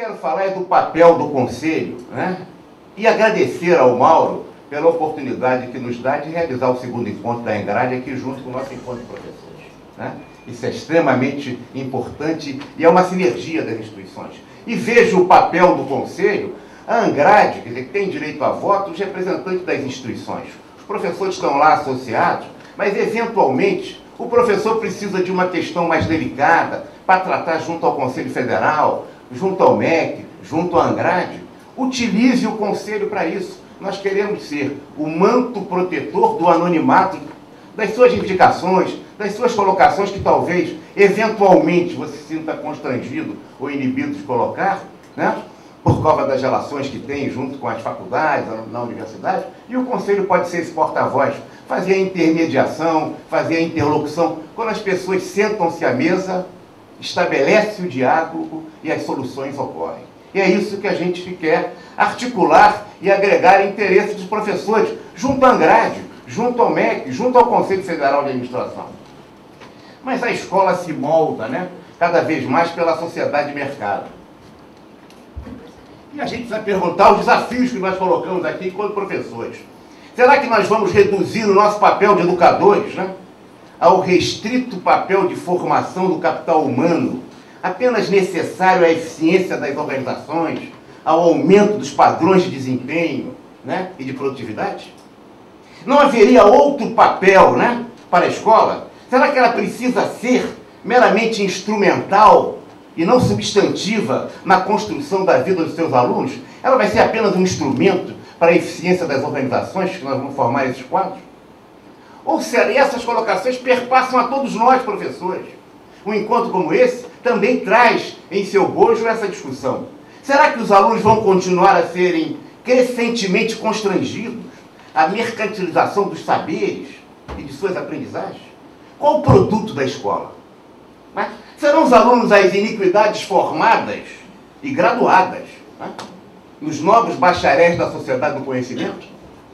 quero falar é do papel do Conselho, né? E agradecer ao Mauro pela oportunidade que nos dá de realizar o segundo encontro da Engrade aqui junto com o nosso encontro de professores, né? Isso é extremamente importante e é uma sinergia das instituições. E vejo o papel do Conselho, a Angrade, quer dizer, que tem direito a voto, os representantes das instituições. Os professores estão lá associados, mas eventualmente o professor precisa de uma questão mais delicada para tratar junto ao Conselho Federal, junto ao MEC, junto à Angrade. Utilize o Conselho para isso. Nós queremos ser o manto protetor do anonimato das suas indicações, das suas colocações que talvez, eventualmente, você se sinta constrangido ou inibido de colocar, né? Por causa das relações que tem junto com as faculdades, na universidade, e o Conselho pode ser esse porta-voz, fazer a intermediação, fazer a interlocução. Quando as pessoas sentam-se à mesa, estabelece o diálogo e as soluções ocorrem. E é isso que a gente quer articular e agregar interesses dos professores, junto à Angrade, junto ao MEC, junto ao Conselho Federal de Administração. Mas a escola se molda, né, cada vez mais pela sociedade de mercado. E a gente vai perguntar os desafios que nós colocamos aqui enquanto professores. Será que nós vamos reduzir o nosso papel de educadores, né, ao restrito papel de formação do capital humano, apenas necessário à eficiência das organizações, ao aumento dos padrões de desempenho, né, e de produtividade? Não haveria outro papel, né, para a escola? Será que ela precisa ser meramente instrumental e não substantiva na construção da vida dos seus alunos? Ela vai ser apenas um instrumento para a eficiência das organizações que nós vamos formar esses quadros? Ou será que essas colocações perpassam a todos nós, professores? Um encontro como esse também traz em seu bojo essa discussão. Será que os alunos vão continuar a serem crescentemente constrangidos à mercantilização dos saberes e de suas aprendizagens? Qual o produto da escola? Né? Serão os alunos as iniquidades formadas e graduadas, né, nos novos bacharéis da sociedade do conhecimento?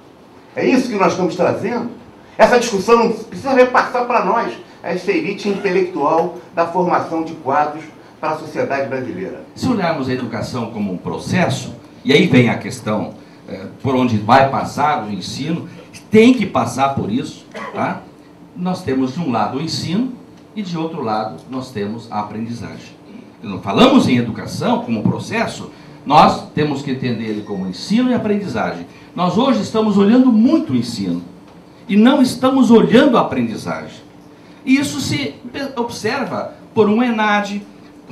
É isso que nós estamos trazendo? Essa discussão não precisa repassar para nós, essa elite intelectual da formação de quadros para a sociedade brasileira. Se olharmos a educação como um processo, e aí vem a questão por onde vai passar o ensino, tem que passar por isso, tá? Nós temos de um lado o ensino e de outro lado nós temos a aprendizagem. Quando falamos em educação como processo, nós temos que entender ele como ensino e aprendizagem. Nós hoje estamos olhando muito o ensino e não estamos olhando a aprendizagem. E isso se observa por um ENAD,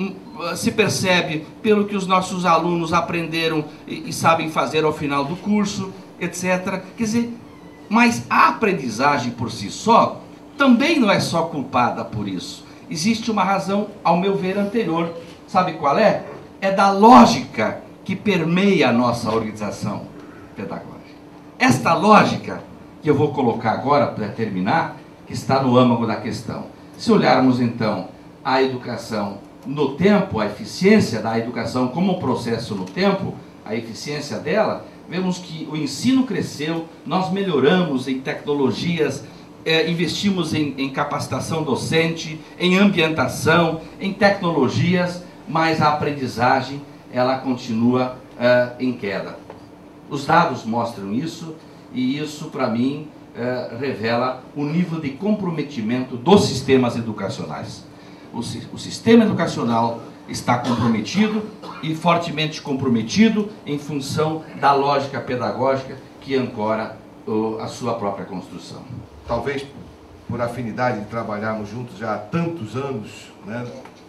se percebe pelo que os nossos alunos aprenderam e sabem fazer ao final do curso, etc. Quer dizer, mas a aprendizagem por si só também não é só culpada por isso. Existe uma razão, ao meu ver, anterior. Sabe qual é? É da lógica que permeia a nossa organização pedagógica. Esta lógica, que eu vou colocar agora para terminar, que está no âmago da questão. Se olharmos então a educação no tempo, a eficiência da educação como um processo no tempo, a eficiência dela, vemos que o ensino cresceu, nós melhoramos em tecnologias, investimos em capacitação docente, em ambientação, em tecnologias, mas a aprendizagem, ela continua em queda. Os dados mostram isso, e isso, para mim, revela o nível de comprometimento dos sistemas educacionais. O sistema educacional está comprometido e fortemente comprometido em função da lógica pedagógica que ancora a sua própria construção. Talvez por afinidade de trabalharmos juntos já há tantos anos, né,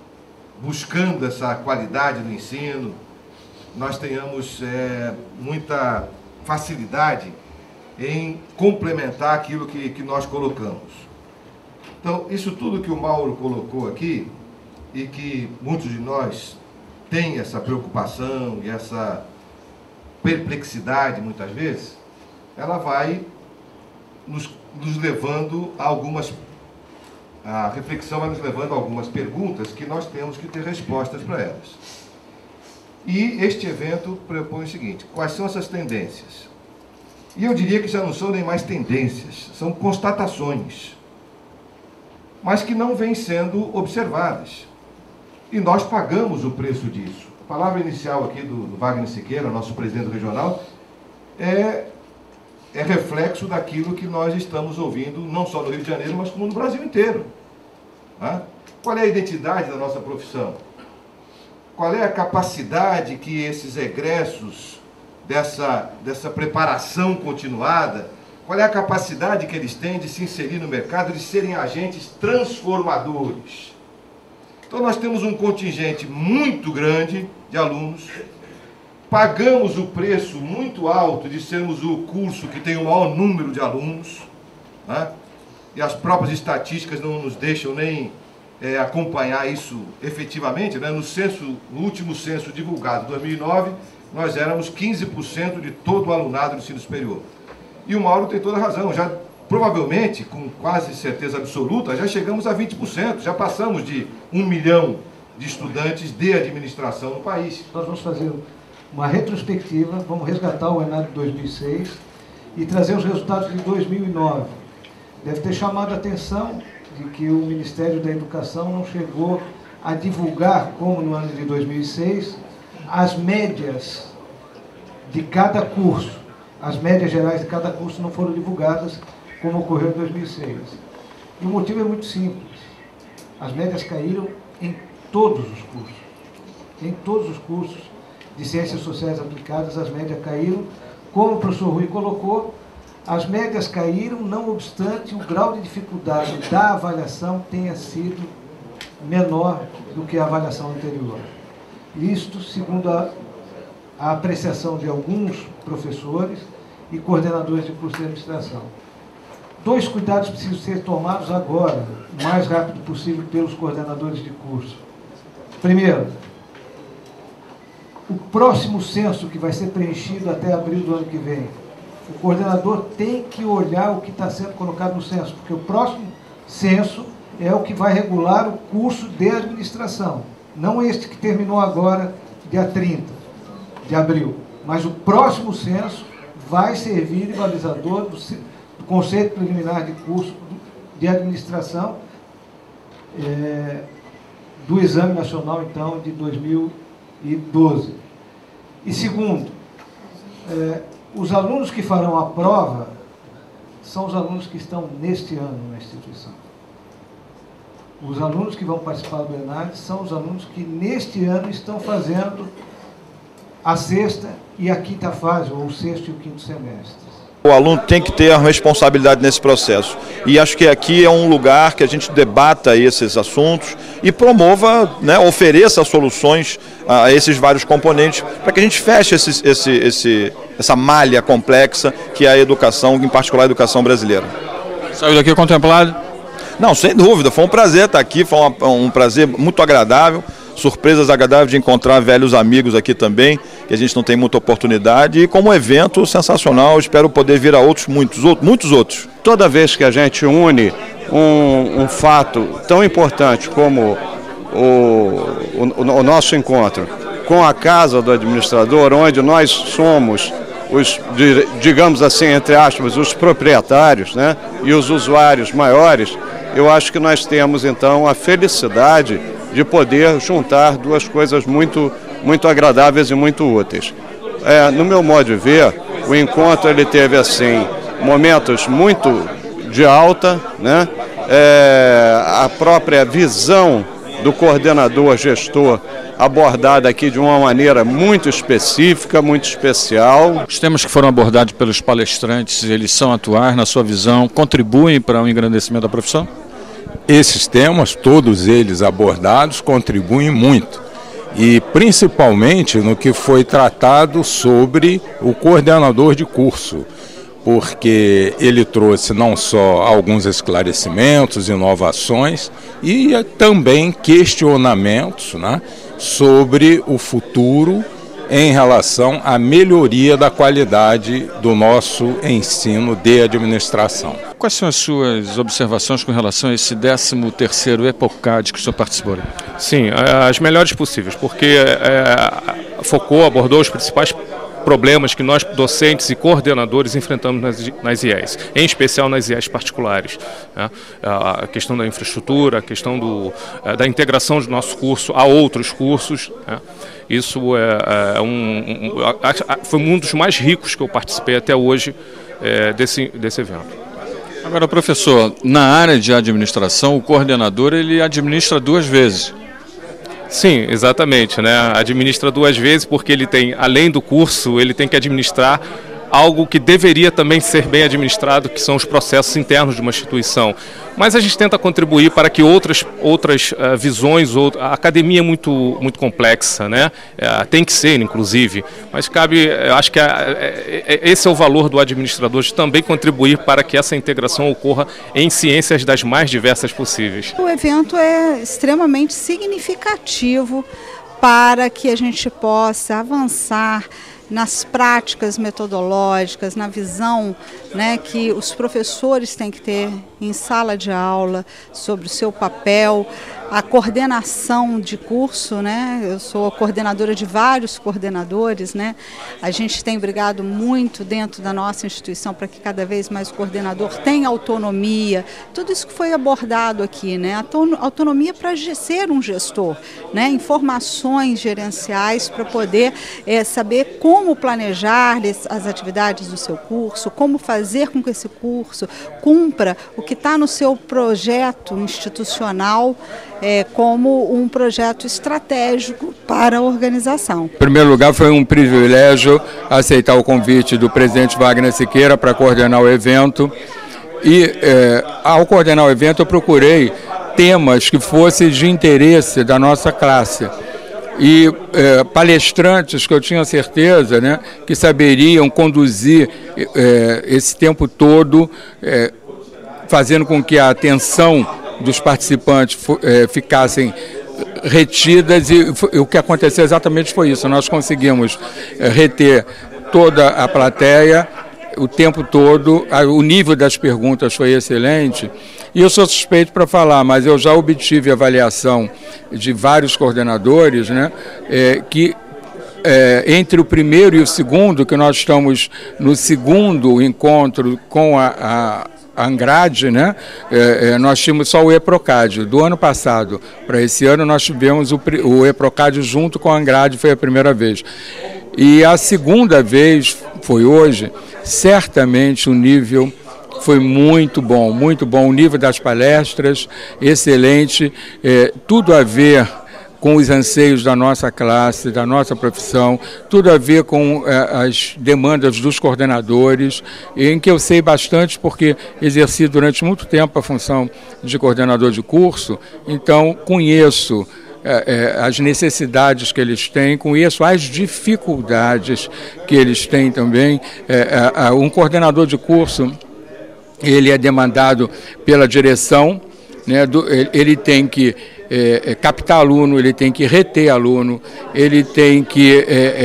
buscando essa qualidade do ensino, nós tenhamos muita facilidade em complementar aquilo que nós colocamos. Então, isso tudo que o Mauro colocou aqui, e que muitos de nós têm essa preocupação e essa perplexidade, muitas vezes, ela vai nos levando a algumas... A reflexão vai nos levando a algumas perguntas que nós temos que ter respostas para elas. E este evento propõe o seguinte: quais são essas tendências? E eu diria que já não são nem mais tendências, são constatações, mas que não vêm sendo observadas. E nós pagamos o preço disso. palavra inicial aqui do Wagner Siqueira, nosso presidente regional, é reflexo daquilo que nós estamos ouvindo, não só no Rio de Janeiro, mas como no Brasil inteiro. Né? Qual é a identidade da nossa profissão? Qual é a capacidade que esses egressos dessa preparação continuada, qual é a capacidade que eles têm de se inserir no mercado, de serem agentes transformadores? Então nós temos um contingente muito grande de alunos, pagamos o preço muito alto de sermos o curso que tem o maior número de alunos, né? E as próprias estatísticas não nos deixam nem acompanhar isso efetivamente, né? No último censo divulgado, 2009, nós éramos 15% de todo o alunado do ensino superior. E o Mauro tem toda a razão, já provavelmente, com quase certeza absoluta, já chegamos a 20%, já passamos de 1 milhão de estudantes de administração no país. Nós vamos fazer uma retrospectiva, vamos resgatar o ENAD de 2006 e trazer os resultados de 2009. Deve ter chamado a atenção de que o Ministério da Educação não chegou a divulgar, como no ano de 2006, as médias de cada curso. As médias gerais de cada curso não foram divulgadas, como ocorreu em 2006. E o motivo é muito simples. As médias caíram em todos os cursos. Em todos os cursos de Ciências Sociais Aplicadas, as médias caíram. Como o professor Rui colocou, as médias caíram, não obstante o grau de dificuldade da avaliação tenha sido menor do que a avaliação anterior. Isto, segundo a apreciação de alguns professores e coordenadores de curso de administração. 2 cuidados precisam ser tomados agora, o mais rápido possível, pelos coordenadores de curso. Primeiro, o próximo censo que vai ser preenchido até abril do ano que vem, o coordenador tem que olhar o que está sendo colocado no censo, porque o próximo censo é o que vai regular o curso de administração. Não este que terminou agora, dia 30 de abril, mas o próximo censo vai servir de balizador do conceito preliminar de curso de administração do Exame Nacional, então, de 2012. E segundo, os alunos que farão a prova são os alunos que estão neste ano na instituição. Os alunos que vão participar do ENAD são os alunos que neste ano estão fazendo a sexta e a quinta fase, ou o sexto e o quinto semestre. O aluno tem que ter a responsabilidade nesse processo. E acho que aqui é um lugar que a gente debata esses assuntos e promova, né, ofereça soluções a esses vários componentes para que a gente feche essa malha complexa que é a educação, em particular a educação brasileira. Saiu daqui contemplado? Não, sem dúvida. Foi um prazer estar aqui, foi um prazer muito agradável. Surpresas agradáveis de encontrar velhos amigos aqui também, que a gente não tem muita oportunidade, e como um evento sensacional, espero poder vir a muitos outros. Toda vez que a gente une um fato tão importante como o nosso encontro com a Casa do Administrador, onde nós somos os, digamos assim, entre aspas, os proprietários, né, e os usuários maiores, eu acho que nós temos então a felicidade de poder juntar duas coisas muito agradáveis e muito úteis. No meu modo de ver, o encontro ele teve assim momentos muito de alta, né? A própria visão do coordenador gestor abordada aqui de uma maneira muito específica, muito especial. Os temas que foram abordados pelos palestrantes, eles são atuais, na sua visão, contribuem para o engrandecimento da profissão? Esses temas, todos eles abordados, contribuem muito. E principalmente no que foi tratado sobre o coordenador de curso, porque ele trouxe não só alguns esclarecimentos, inovações e também questionamentos, né, sobre o futuro em relação à melhoria da qualidade do nosso ensino de administração. Quais são as suas observações com relação a esse 13º EPOCAD que o senhor participou? Sim, as melhores possíveis, porque abordou os principais problemas que nós, docentes e coordenadores, enfrentamos nas IES, em especial nas IES particulares, né? A questão da infraestrutura, a questão da integração do nosso curso a outros cursos, né? Isso foi um dos mais ricos que eu participei até hoje desse evento. Agora, professor, na área de administração, o coordenador ele administra 2 vezes. Sim, exatamente, né? Administra 2 vezes porque ele tem, além do curso, ele tem que administrar algo que deveria também ser bem administrado, que são os processos internos de uma instituição. Mas a gente tenta contribuir para que outras visões, a academia é muito complexa, né? Tem que ser, inclusive, mas eu acho que esse é o valor do administrador, de também contribuir para que essa integração ocorra em ciências das mais diversas possíveis. O evento é extremamente significativo para que a gente possa avançar nas práticas metodológicas, na visão, né, que os professores têm que ter em sala de aula sobre o seu papel, a coordenação de curso, né? Eu sou coordenadora de vários coordenadores, né? A gente tem brigado muito dentro da nossa instituição para que cada vez mais o coordenador tenha autonomia, tudo isso que foi abordado aqui, né? Autonomia para ser um gestor, né? Informações gerenciais para poder saber como planejar as atividades do seu curso, como fazer com que esse curso cumpra o que está no seu projeto institucional, como um projeto estratégico para a organização. Em primeiro lugar, foi um privilégio aceitar o convite do presidente Wagner Siqueira para coordenar o evento. E, ao coordenar o evento, eu procurei temas que fossem de interesse da nossa classe. E palestrantes que eu tinha certeza, né, que saberiam conduzir esse tempo todo, fazendo com que a atenção dos participantes ficassem retidas, e o que aconteceu exatamente foi isso. Nós conseguimos reter toda a plateia o tempo todo, o nível das perguntas foi excelente, e eu sou suspeito para falar, mas eu já obtive avaliação de vários coordenadores, né, que entre o primeiro e o segundo, que nós estamos no segundo encontro com a Angrade, né? Nós tínhamos só o EPROCAD. Do ano passado para esse ano nós tivemos o EPROCAD junto com a Angrade, foi a primeira vez. E a segunda vez foi hoje. Certamente o nível foi muito bom, o nível das palestras, excelente, tudo a ver com os anseios da nossa classe, da nossa profissão, tudo a ver com as demandas dos coordenadores, em que eu sei bastante porque exerci durante muito tempo a função de coordenador de curso, então conheço as necessidades que eles têm, conheço as dificuldades que eles têm também. Um coordenador de curso, ele é demandado pela direção, né, ele tem que captar aluno, ele tem que reter aluno, ele tem que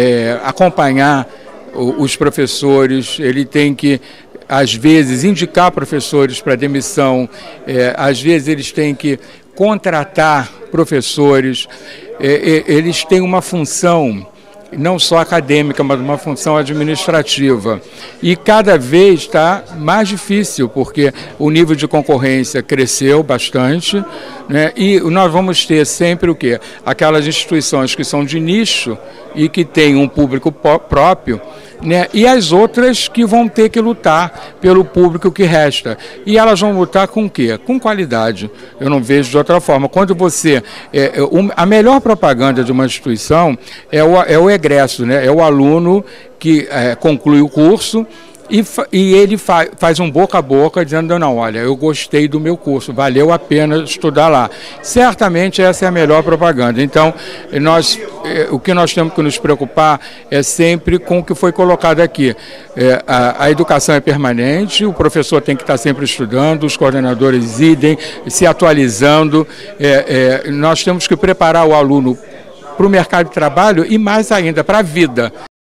acompanhar os professores, ele tem que, às vezes, indicar professores para demissão, às vezes eles têm que contratar professores, eles têm uma função não só acadêmica, mas uma função administrativa. E cada vez está mais difícil, porque o nível de concorrência cresceu bastante, né? E nós vamos ter sempre o quê? Aquelas instituições que são de nicho e que têm um público próprio, né? E as outras que vão ter que lutar pelo público que resta. E elas vão lutar com o quê? Com qualidade. Eu não vejo de outra forma. Quando você... a melhor propaganda de uma instituição é o egresso, né? É o aluno que conclui o curso e ele faz um boca a boca dizendo, não, olha, eu gostei do meu curso, valeu a pena estudar lá. Certamente essa é a melhor propaganda. Então, o que nós temos que nos preocupar é sempre com o que foi colocado aqui. A educação é permanente, o professor tem que estar sempre estudando, os coordenadores idem, se atualizando. Nós temos que preparar o aluno para o mercado de trabalho e, mais ainda, para a vida.